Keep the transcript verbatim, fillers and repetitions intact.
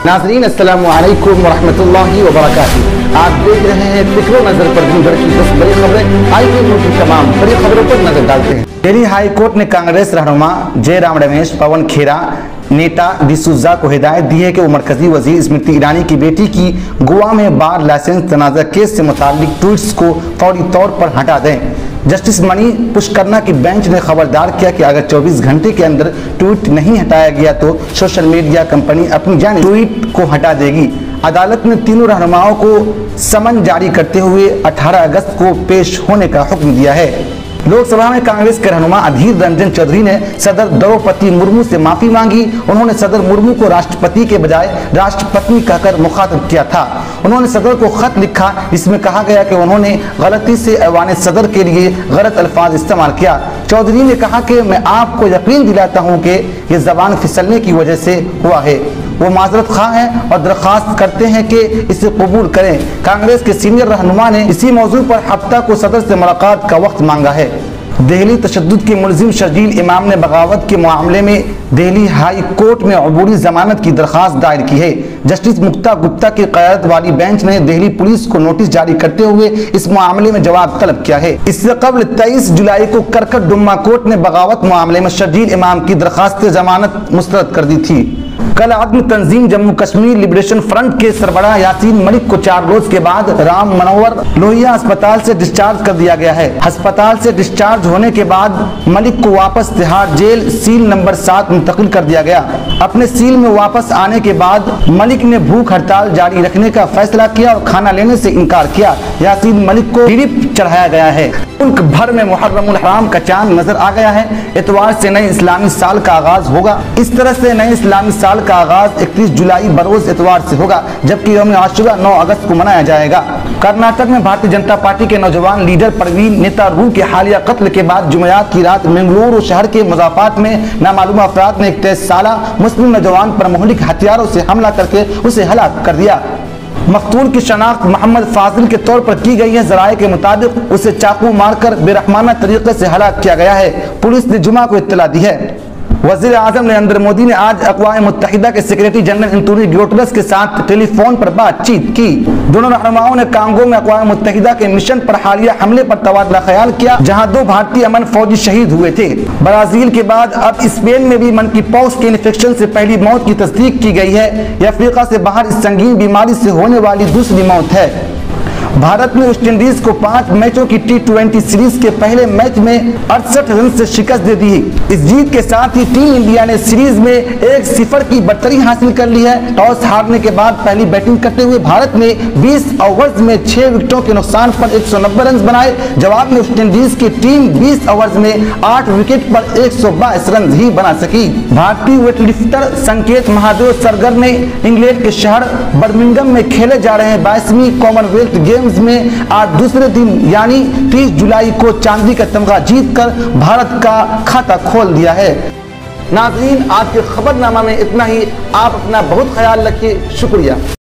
नाज़रीन अस्सलामु अलैकुम वरहमतुल्लाहि वबरकातुहू। आप देख रहे हैं फिक्र नजर पर दिन भर की दस बड़ी खबरें। आइए मुल्क की तमाम बड़ी खबरों पर नजर डालते हैं। दिल्ली हाई कोर्ट ने कांग्रेस रहनुमा जयराम रमेश, पवन खेरा, नेता डिसूजा को हिदायत दी है कि वो मरकजी वजीर स्मृति ईरानी की बेटी की गोवा में बार लाइसेंस तनाज़ा केस से मुताल्लिक ट्वीट्स को फौरी तौर पर हटा दें। जस्टिस मणि पुष्करना की बेंच ने खबरदार किया कि अगर चौबीस घंटे के अंदर ट्वीट नहीं हटाया गया तो सोशल मीडिया कंपनी अपनी जानिब ट्वीट को हटा देगी। अदालत ने तीनों रहनुमाओं को समन जारी करते हुए अठारह अगस्त को पेश होने का हुक्म दिया है। लोकसभा में कांग्रेस के रहनुमा अधीर रंजन चौधरी ने सदर द्रौपदी मुर्मू से माफी मांगी। उन्होंने सदर मुर्मू को राष्ट्रपति के बजाय राष्ट्रपत्नी कहकर मुखातब किया था। उन्होंने सदर को खत लिखा, इसमें कहा गया कि उन्होंने गलती से ऐवान सदर के लिए गलत अल्फाज इस्तेमाल किया। चौधरी ने कहा कि मैं आपको यकीन दिलाता हूं कि ये जबान फिसलने की वजह से हुआ है। वो माजरत खा हैं और दरख्वास्त करते हैं कि इसे कबूल करें। कांग्रेस के सीनियर रहनुमा ने इसी मौजू पर हफ्ता को सदर से मुलाकात का वक्त मांगा है। दिल्ली तशद्दुद के मुलजिम शर्जील इमाम ने बगावत के मामले में दिल्ली हाई कोर्ट में अबूरी जमानत की दरख्वास्त दायर की है। जस्टिस मुक्ता गुप्ता की क़यादत वाली बेंच ने दिल्ली पुलिस को नोटिस जारी करते हुए इस मामले में जवाब तलब किया है। इससे कबल तेईस जुलाई को करकट डुम्मा कोर्ट ने बगावत मामले में शर्जील इमाम की दरख्वास्त जमानत मुस्तरद कर दी थी। कल आदमी तंजीम जम्मू कश्मीर लिबरेशन फ्रंट के सरबराह यासीन मलिक को चार रोज के बाद राम मनोवर लोहिया अस्पताल से डिस्चार्ज कर दिया गया है। अस्पताल से डिस्चार्ज होने के बाद मलिक को वापस तिहाड़ जेल सील नंबर सात मुंतकिल कर दिया गया। अपने सील में वापस आने के बाद मलिक ने भूख हड़ताल जारी रखने का फैसला किया और खाना लेने से इनकार किया। यासीन मलिक को ड्रिप चढ़ाया गया है। मुल्क भर में मुहर्रमुल हराम का चांद नजर आ गया है। इतवार से नए इस्लामी साल का आगाज होगा। इस तरह से नए इस्लामी साल का आगाज इकतीस जुलाई बरोज इतवार से होगा, जबकि यौम आशूरा नौ अगस्त को मनाया जाएगा। कर्नाटक में भारतीय जनता पार्टी के नौजवान लीडर परवीन नेतारू के हालिया कत्ल के बाद जुमेरात की रात मंगलुरु शहर के मुजाफात में नामालूम अफराद ने एक तेईस साला मुस्लिम नौजवान पर मुहलिक हथियारों से हमला करके उसे हलाक कर दिया। मकतूल की शनाख्त मोहम्मद फाजिल के तौर पर की गई है। ज़राए के मुताबिक उसे चाकू मारकर बेरहमाना तरीके से हलाक किया गया है। पुलिस ने जुमा को इत्तला दी है। वज़ीर आज़म नरेंद्र मोदी ने आज अक़वाम मुत्तहिदा के सेक्रेटरी जनरल एंटोनियो गुटेरेस के साथ टेलीफोन पर बातचीत की। दोनों रहनुमाओं ने कांगो में अक़वाम मुत्तहिदा के मिशन पर हालिया हमले पर तबादला ख्याल किया, जहां दो भारतीय अमन फौजी शहीद हुए थे। ब्राजील के बाद अब स्पेन में भी मंकी पॉक्स के इन्फेक्शन से पहली मौत की तस्दीक की गई है। यह अफ्रीका से बाहर इस संगीन बीमारी से होने वाली दूसरी मौत है। भारत ने वेस्ट इंडीज को पांच मैचों की टी ट्वेंटी सीरीज के पहले मैच में अड़सठ रन से शिकस्त दे दी। इस जीत के साथ ही टीम इंडिया ने सीरीज में एक सिफर की बढ़तरी हासिल कर ली है। टॉस हारने के बाद पहली बैटिंग करते हुए भारत ने बीस ओवर्स में छह विकेटों के नुकसान पर एक सौ नब्बे रन बनाए। जवाब में वेस्ट इंडीज की टीम बीस ओवर्स में आठ विकेट पर एक सौ बाईस रन ही बना सकी। भारतीय वेटलिफ्टर संकेत महादेव सरगर ने इंग्लैंड के शहर बर्मिंघम में खेले जा रहे बाईसवीं कॉमनवेल्थ गेम में आज दूसरे दिन यानी तीस जुलाई को चांदी का तमगा जीतकर भारत का खाता खोल दिया है। नाज़रीन, आज के खबरनामा में इतना ही। आप अपना बहुत ख्याल रखिए। शुक्रिया।